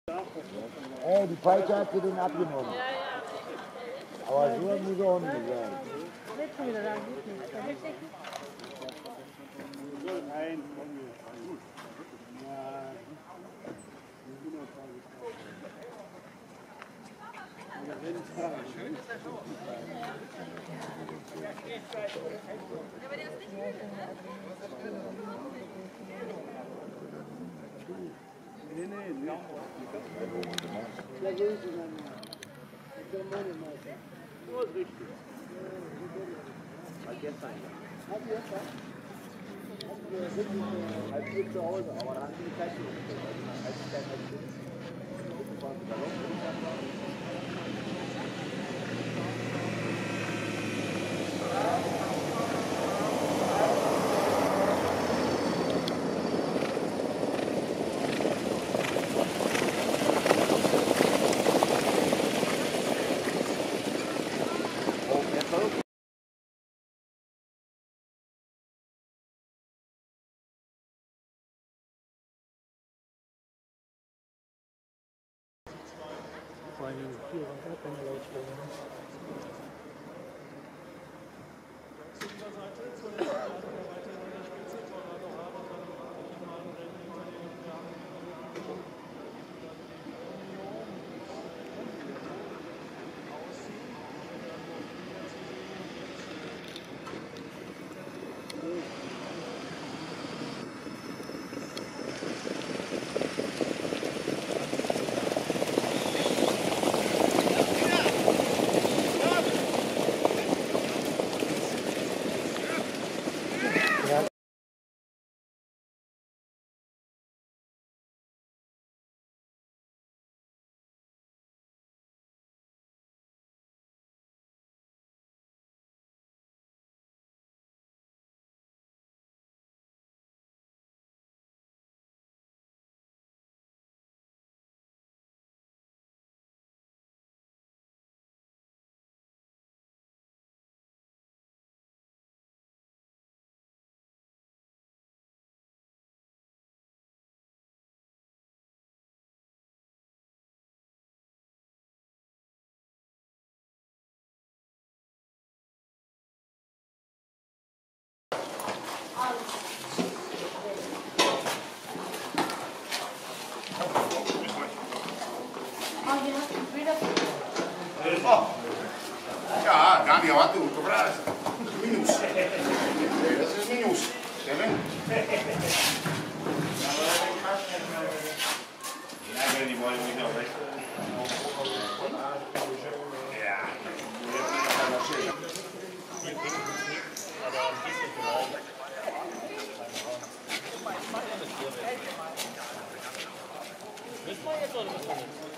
Ey, die Peitsche hat sie den abgenommen. Aber so haben die so auch nicht gesagt. Jetzt schon wieder da, geht nicht. Nein, Halb zu Hause, aber da haben sie die Zeit Vor allem hier war gar keine Lautstärke. Ja, Daniel hat du gefragt. Minus. Das ist Minus. Ja, wenn die wollen, nicht noch weg. Ja. Müssen wir jetzt oder müssen wir nicht?